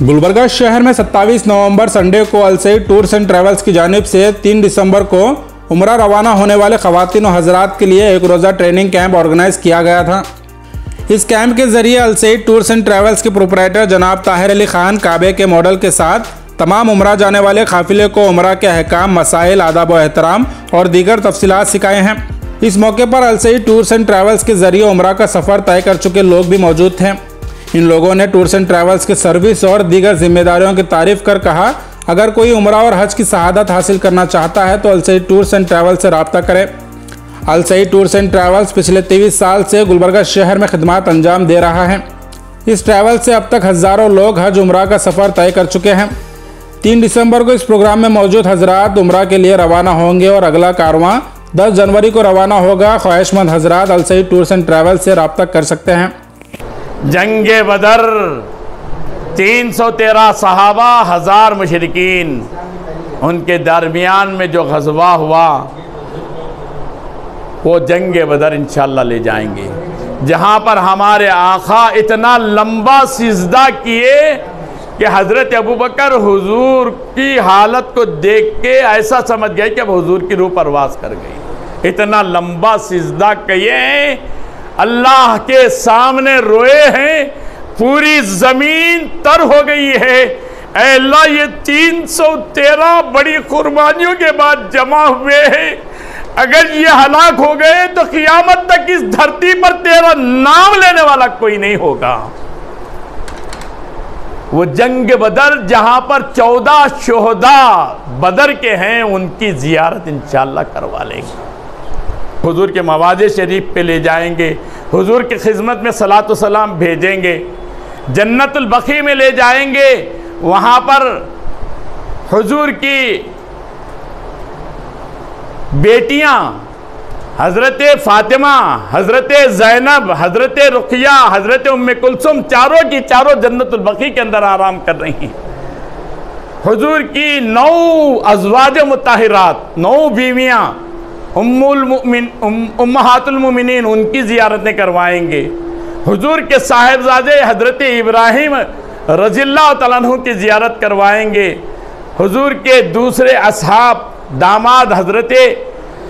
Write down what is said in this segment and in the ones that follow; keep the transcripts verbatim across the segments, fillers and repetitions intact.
गुलबर्गा शहर में सत्ताईस नवंबर संडे को Al Saeed tours and travels की जानिब से तीन दिसंबर को उम्रा रवाना होने वाले ख़वातीन और हज़रात के लिए एक रोज़ा ट्रेनिंग कैंप ऑर्गेनाइज किया गया था। इस कैंप के ज़रिए Al Saeed tours and travels के प्रोपराइटर जनाब ताहिर अली खान काबे के मॉडल के साथ तमाम उम्रा जाने वाले काफ़िले को उम्रा के अहकाम, मसाइल, आदाब व एहतराम और दीगर तफसीलात सिखाए हैं। इस मौके पर Al Saeed tours and travels के ज़रिए उम्रा का सफ़र तय कर चुके लोग भी मौजूद थे। इन लोगों ने टूर्स एंड ट्रैवल्स के सर्विस और दीगर जिम्मेदारियों की तारीफ़ कर कहा, अगर कोई उम्रा और हज की शहादत हासिल करना चाहता है तो Al Saeed tours and travels से रब्ता करें। Al Saeed tours and travels पिछले तेईस साल से गुलबर्गा शहर में खिदमत अंजाम दे रहा है। इस ट्रैवल से अब तक हज़ारों लोग हज उम्रा का सफ़र तय कर चुके हैं। तीन दिसंबर को इस प्रोग्राम में मौजूद हजरात उम्रा के लिए रवाना होंगे और अगला कारवां दस जनवरी को रवाना होगा। ख्वाहिशमंद हजरात Al Saeed tours and travels से रब्ता कर सकते हैं। जंगे बदर, तीन सौ तेरह सहाबा, हज़ार मुशरिकीन, उनके दरमियान में जो ग़ज़वा हुआ वो जंगे बदर इंशाअल्लाह ले जाएंगे, जहाँ पर हमारे आका इतना लंबा सिजदा किए कि हज़रत अबू बकर हुजूर की हालत को देख के ऐसा समझ गए कि अब हुजूर की रूह परवास कर गई। इतना लंबा सिजदा किए हैं, अल्लाह के सामने रोए हैं, पूरी ज़मीन तर हो गई है। ऐ अल्लाह, ये तीन सौ तेरह बड़ी कुर्बानियों के बाद जमा हुए हैं, अगर ये हलाक हो गए तो क़ियामत तक इस धरती पर तेरा नाम लेने वाला कोई नहीं होगा। वो जंग बदर जहाँ पर चौदह शोहदा बदर के हैं, उनकी ज़ियारत इंशाअल्लाह करवा लेंगे। हुजूर के मवाज़े शरीफ पे ले जाएंगे, हुजूर की खिदमत में सलातो सलाम भेजेंगे, जन्नतुल बकी में ले जाएंगे। वहाँ पर हुजूर की बेटियाँ हज़रत फ़ातिमा, हज़रत ज़ैनब, हज़रत रुक़िया, हज़रत उम्मे कुलसुम, चारों की चारों जन्नतुल बकी के अंदर आराम कर रही हैं। हुजूर की नौ अज़वाज मुताहिरात, नौ बीवियाँ उम्मुल मुमिन उम्महातुल मुमिनीन, उनकी ज़ियारतें करवाएंगे। हुजूर के साहिबजादे हज़रत इब्राहीम रज़ियल्लाहु तआला अन्हु की ज़ियारत करवाएंगे। हुजूर के दूसरे असहाब दामाद हज़रत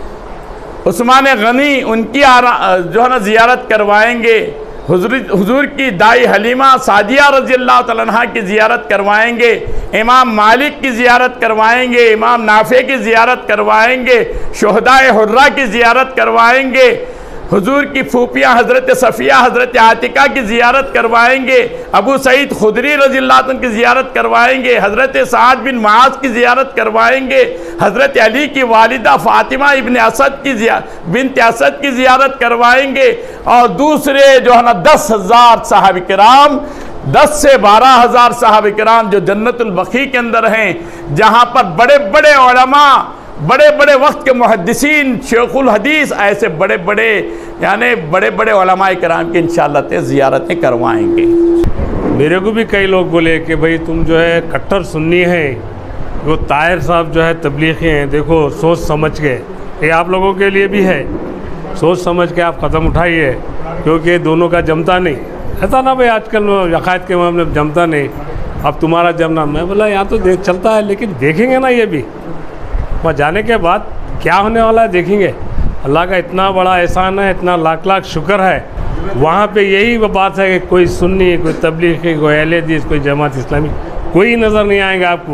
उस्मान गनी, उनकी जो है ना ज़ियारत करवाएंगे। हुजूर हुजूर की दाई हलीमा सादिया रज़ियल्लाहु तआला अन्हा की ज़ियारत करवाएंगे। इमाम मालिक की ज़ियारत करवाएंगे, इमाम नाफ़े की ज़ियारत करवाएंगे, शुहदाए हुर्रा की ज़ियारत करवाएंगे। हुजूर की फूफियाँ हज़रत सफ़िया, हज़रत आतिका की ज़ियारत करवाएंगे। अबू सईद खुदरी रज़ियल्लाहु अन्हु की ज़ियारत करवाएंगे। हज़रत साद बिन मुआज़ की ज़ियारत करवाएंगे। हज़रत अली की वालिदा फ़ातिमा इब्न असद की बिन्त असद की ज़ियारत करवाएंगे। और दूसरे जो है ना दस हज़ार साहब किराम, दस से बारह हज़ार साहब किराम जो जन्नतुल बकी के अंदर हैं, जहाँ पर बड़े बड़े उलमा, बड़े बड़े वक्त के मुहद्दिसीन, शेखुल हदीस, ऐसे बड़े बड़े यानी बड़े बड़े उलमाए किराम की इंशाअल्लाह ते ज़ियारतें करवाएंगे। मेरे को भी कई लोग बोले कि भाई तुम जो है कट्टर सुन्नी है, वो ताहिर साहब जो है तबलीगी हैं, देखो सोच समझ के, ये आप लोगों के लिए भी है, सोच समझ के आप कदम उठाइए, क्योंकि दोनों का जमता नहीं। ऐसा ना भाई आजकल अकायद के मामले में जमता नहीं, अब तुम्हारा जमना। मैं बोला यहाँ तो देख चलता है, लेकिन देखेंगे ना, ये भी वहाँ जाने के बाद क्या होने वाला है देखेंगे। अल्लाह का इतना बड़ा एहसान है, इतना लाख लाख शुक्र है। वहाँ पे यही वो बात है कि कोई सुन्नी, कोई तबलीगी, कोई अहले हदीस, कोई जमात इस्लामी, कोई नज़र नहीं आएगा आपको।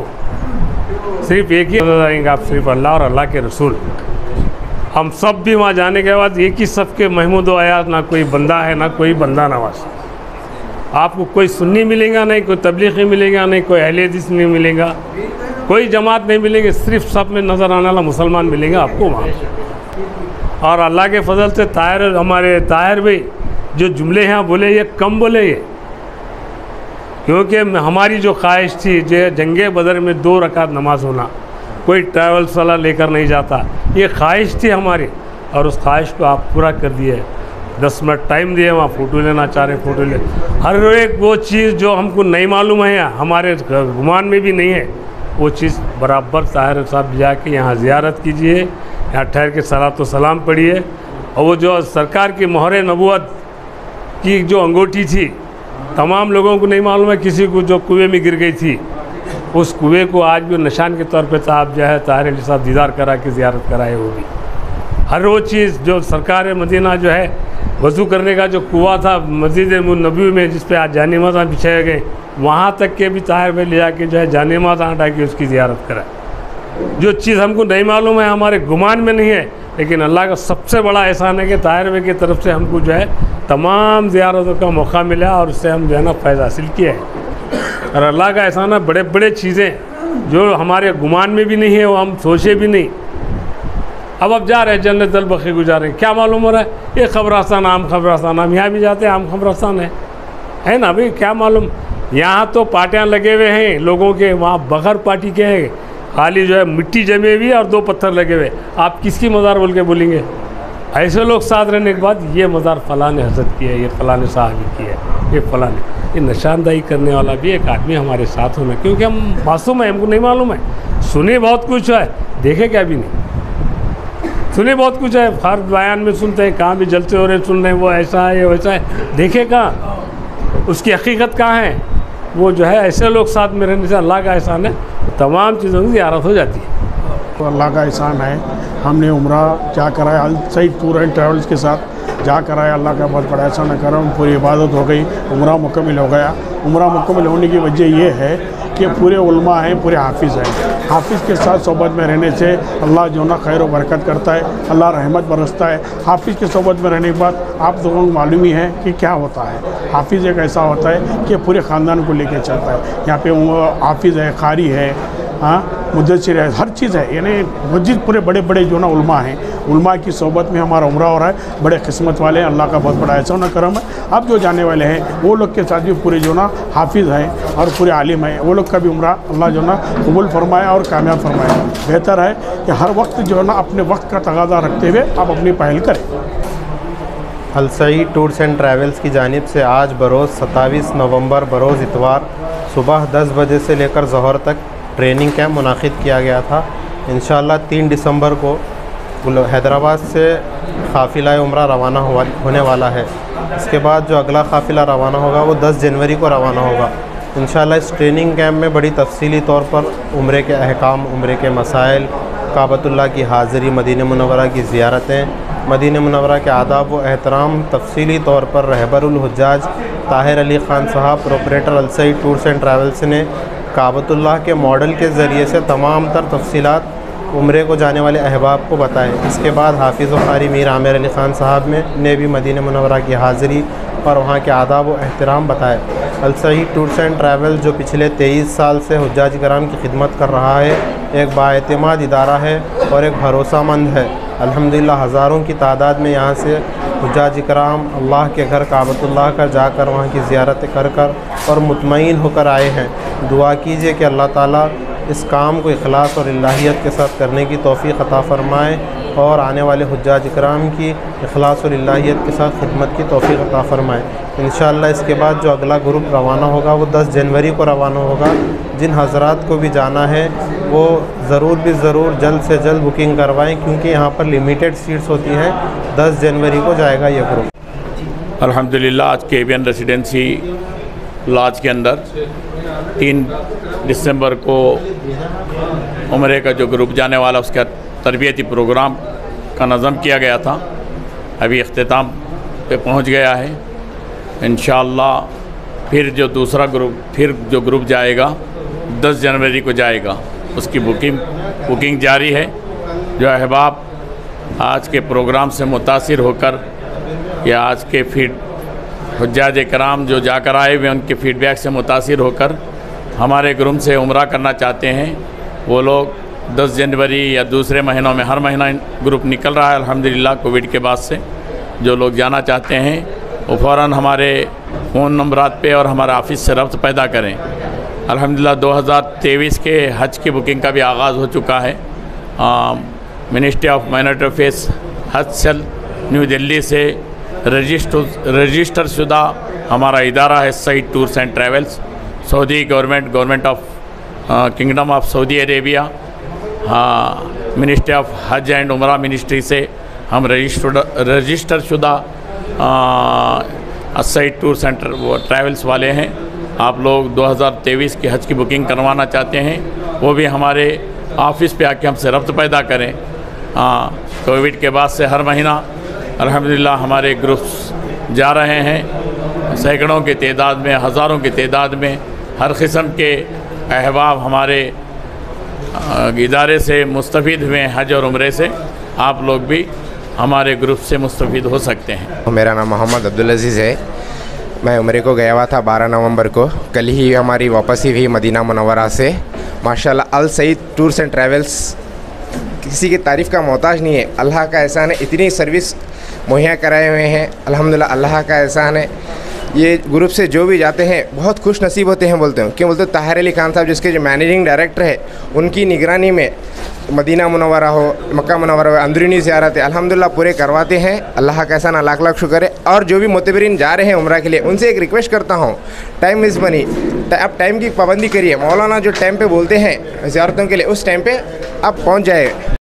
सिर्फ एक ही नज़र आएंगे आप, सिर्फ अल्लाह और अल्लाह के रसूल। हम सब भी वहाँ जाने के बाद एक ही सब के महमूद आयात, ना कोई बंदा है ना कोई बंदा नवाज। आपको कोई सुन्नी मिलेगा नहीं, कोई तबलीगी मिलेगा नहीं, कोई अहले हदीस नहीं मिलेगा, कोई जमात नहीं मिलेगी, सिर्फ सब में नज़र आने वाला मुसलमान मिलेगा आपको वहाँ। और अल्लाह के फजल से ताहिर, हमारे ताहिर भाई जो जुमले हैं बोले, ये कम बोले ये, क्योंकि हमारी जो ख्वाहिश थी जो जंगे बदर में दो रकात नमाज होना, कोई ट्रैवल्स वाला लेकर नहीं जाता, ये ख्वाहिश थी हमारी, और उस ख्वाहिश को आप पूरा कर दिए। दस मिनट टाइम दिए, वहाँ फ़ोटो लेना चाह रहे फ़ोटो ले, हर एक वो चीज़ जो हमको नहीं मालूम है, हमारे गुमान में भी नहीं है, वो चीज़ बराबर ताहिर साहब जाके यहाँ ज़ियारत कीजिए, यहाँ ठहर के सलातो सलाम पढ़िए। और वो जो सरकार की मोहर नबूवत की जो अंगूठी थी, तमाम लोगों को नहीं मालूम है, किसी को जो कुएं में गिर गई थी उस कुएं को आज भी निशान के तौर पे साहब जो है ताहिर अली साहब दीदार करा के ज़ियारत कराए। वो भी हर वो चीज़ जो सरकार मदीना जो है वज़ू करने का जो कुआं था मस्जिद नबवी में जिस पे आज जानेमाज़ बिछाए गए, वहाँ तक के भी ताहिर में ले जाके जो है जानेमाज़ हटा के उसकी ज़ियारत कराए। जो चीज़ हमको नहीं मालूम है, हमारे गुमान में नहीं है, लेकिन अल्लाह का सबसे बड़ा एहसान है कि ताहिर भाई की तरफ से हमको जो है तमाम ज़ियारतों का मौका मिला और उससे हम जो है ना फ़ैज़ हासिल किया है। और अल्लाह का एहसान है, बड़े बड़े चीज़ें जो हमारे गुमान में भी नहीं है, वो हम सोचे भी नहीं। अब अब जा रहे हैं जन्नत अल बकी गुजार रहे हैं, क्या मालूम हो रहा है ये खबरास्तान आम खबरास्तान, हम यहाँ भी जाते हैं आम खबरास्तान है है ना भाई, क्या मालूम। यहाँ तो पाटियाँ लगे हुए हैं लोगों के, वहाँ बगैर पार्टी के हैं, खाली जो है मिट्टी जमे हुई और दो पत्थर लगे हुए। आप किसकी मज़ार बोल के बोलेंगे? ऐसे लोग साथ रहने के बाद ये मज़ार फ़लाँ ने हज़रत की है, ये फ़लाँ ने साहबी की है, ये फ़लाँ ने, ये निशानदाही करने वाला भी एक आदमी हमारे साथ होना, क्योंकि हम मासूम हैं, हमको नहीं मालूम है। सुने बहुत कुछ है, देखे क्या भी नहीं। सुने बहुत कुछ है, हर बयान में सुनते हैं, कहाँ भी जलते हो रहे सुन रहे हैं, वो ऐसा है ये वैसा है, देखे कहाँ, उसकी हकीकत कहाँ है। वो जो है ऐसे लोग साथ में रहने से अल्लाह का एहसान है, तमाम चीज़ों की ज़ियारत हो जाती है। तो अल्लाह का एहसान है, हमने उम्रा क्या कराया, Al Saeed tour and travels के साथ जा कराया, अल्लाह का बहुत बड़ा एहसान है, करम पूरी इबादत हो गई, उम्रा मुकम्मल हो गया। उम्रा मुकम्मल होने की वजह ये है कि पूरे उलमा हैं, पूरे हाफिज़ हैं। हाफिज़ के साथ सोबत में रहने से अल्लाह जो ना खैर व बरकत करता है, अल्लाह रहमत बरसता है। हाफिज़ के सोबत में रहने के बाद आप लोगों को मालूम ही है कि क्या होता है। हाफिज़ एक ऐसा होता है कि पूरे ख़ानदान को लेके चलता है। यहाँ पे हाफिज़ है, कारी है, हाँ मुद्दसिर है, हर चीज़ है, यानी मस्जिद पूरे बड़े बड़े जो ना उलमा हैं, उलमा की सोबत में हमारा उम्रा हो रहा है। बड़े किस्मत वाले हैं, अल्लाह का बहुत बड़ा एहसान और करम है। अब जो जाने वाले हैं वो लोग के साथ भी पूरे जो ना हाफिज़ हैं और पूरे आलिम हैं, वो लोग का भी उम्रा अल्लाह जो ना कबूल फरमाए और कामयाब फरमाए। बेहतर है कि हर वक्त जो है ना अपने वक्त का तगादा रखते हुए आप अपनी पहल करें। Al Saeed tours and travels की जानिब से आज बरोज़ सत्ताईस नवंबर बरोज़ इतवार सुबह दस बजे से लेकर ज़ोहर तक ट्रेनिंग कैंप मुनाकिद किया गया था। इंशाअल्लाह तीन दिसंबर को हैदराबाद से काफ़िला उम्रा रवाना होने वाला है। इसके बाद जो अगला काफ़िला रवाना होगा वो दस जनवरी को रवाना होगा। इंशाअल्लाह इस ट्रेनिंग कैंप में बड़ी तफसीली तौर पर उम्रे के अहकाम, उम्रे के मसाइल, काबतुल्लाह की हाज़िरी, मदीना मुनव्वरा की ज़ियारतें, मदीना मुनव्वरा के आदाब व एहतराम तफसीली तौर पर रहबरुल हुज्जाज ताहिर अली ख़ान साहब proprietor Al Saeed tours and travels ने काबतुल्लाह के मॉडल के ज़रिए से तमाम तर तफसीलात उम्रे को जाने वाले अहबाब को बताएं। इसके बाद हाफिज़ व क़ारी मीर आमिर अली ख़ान साहब में ने भी मदीना मुनव्वरा की हाज़िरी और वहाँ के आदाब व एहतराम बताए। Al Saeed tours and travel जो पिछले तेईस साल से हुज्जाज कराम की खिदमत कर रहा है, एक बाएतिमाद इदारा है और एक भरोसामंद है। अल्हम्दुलिल्लाह हज़ारों की तादाद में यहाँ से हुज्जाज कराम अल्लाह के घर काबतुल्लाह का जाकर वहाँ की ज़ियारत कर कर और मुतमईन होकर आए हैं। दुआ कीजिए कि अल्लाह ताला इस काम को इखलास और इलाहियत के साथ करने की तौफ़ीक़ अता फ़रमाए और आने वाले हुज्जाज इकराम की इखलास और इलाहियत के साथ खिदमत की तौफ़ीक़ अता फ़रमाए। इंशाअल्लाह इसके बाद जो अगला ग्रुप रवाना होगा वो दस जनवरी को रवाना होगा। जिन हज़रात को भी जाना है वो ज़रूर भी ज़रूर जल्द से जल्द बुकिंग करवाएं, क्योंकि यहाँ पर लिमिटेड सीट्स होती हैं। दस जनवरी को जाएगा ये ग्रुप। अल्हम्दुलिल्लाह आज के एवियन रेसिडेंसी लॉज के अंदर तीन दिसंबर को उम्रे का जो ग्रुप जाने वाला उसका तरबियती प्रोग्राम का नज़म किया गया था, अभी इख्तिताम पे पहुंच गया है। इंशाअल्लाह फिर जो दूसरा ग्रुप फिर जो ग्रुप जाएगा दस जनवरी को जाएगा, उसकी बुकिंग बुकिंग जारी है। जो अहबाब आज के प्रोग्राम से मुतासिर होकर या आज के फीड हुज्जाज कराम जो जाकर आए हुए उनके फ़ीडबैक से मुतासिर होकर हमारे ग्रुप से उम्रा करना चाहते हैं, वो लोग दस जनवरी या दूसरे महीनों में, हर महीना ग्रुप निकल रहा है अल्हम्दुलिल्लाह कोविड के बाद से। जो लोग जाना चाहते हैं वो फ़ौरन हमारे फ़ोन नंबरात पे और हमारे ऑफिस से रब्त पैदा करें। अल्हम्दुलिल्लाह दो हज़ार तेईस के हज की बुकिंग का भी आगाज़ हो चुका है। मिनिस्ट्री ऑफ माइनॉरिटी अफेयर्स हज सेल न्यू दिल्ली से रजिस्टर रजिस्टर शुदा हमारा इदारा है Saeed tours and travels. Saudi government government of kingdom of Saudi Arabia, हाँ मिनिस्ट्री ऑफ हज एंड उमरा मिनिस्ट्री से हम रजिस्टर्ड रजिस्टर शुदा असईद टूर सेंटर वो ट्रैवल्स वाले हैं। आप लोग दो हज़ार तेईस की हज की बुकिंग करवाना चाहते हैं, वो भी हमारे ऑफिस पे आके हमसे रब्त पैदा करें। हाँ, कोविड के बाद से हर महीना अल्हम्दुलिल्लाह हमारे ग्रुप्स जा रहे हैं, सैकड़ों की तादाद में, हज़ारों की तादाद में। हर किस्म के अहबाब हमारे इदारे से मुस्तफ़ीद हुए हैं हज और उम्रे से। आप लोग भी हमारे ग्रुप से मुस्तफ़ीद हो सकते हैं। मेरा नाम मोहम्मद अब्दुल अज़ीज़ है। मैं उम्रे को गया हुआ था बारह नवंबर को। कल ही हमारी वापसी हुई मदीना मुनव्वरा से। माशाल्लाह Al Saeed tours and travels किसी की तारीफ़ का मोहताज नहीं है। अल्लाह का एहसान है, इतनी सर्विस मुहैया कराए हुए हैं। अल्हम्दुलिल्लाह अल्लाह का एहसान है। ये ग्रुप से जो भी जाते हैं बहुत खुश नसीब होते हैं। बोलते हैं क्यों? बोलते ताहिर अली खान साहब जिसके जो मैनेजिंग डायरेक्टर है, उनकी निगरानी में मदीना मुनव्वरा हो, मक्का मुनव्वरा हो, अंदरूनी ज़ियारत है, अल्हम्दुलिल्लाह पूरे करवाते हैं। अल्लाह का एहसान, लाख लाख शुक्र है। और जो भी मुतबरीन जा रहे हैं उम्रा के लिए, उनसे एक रिक्वेस्ट करता हूँ, टाइम इज़ मनी। आप टाइम की पाबंदी करिए। मौलाना जो टाइम पे बोलते हैं ज़ियारतों के लिए, उस टाइम पे आप पहुँच जाए।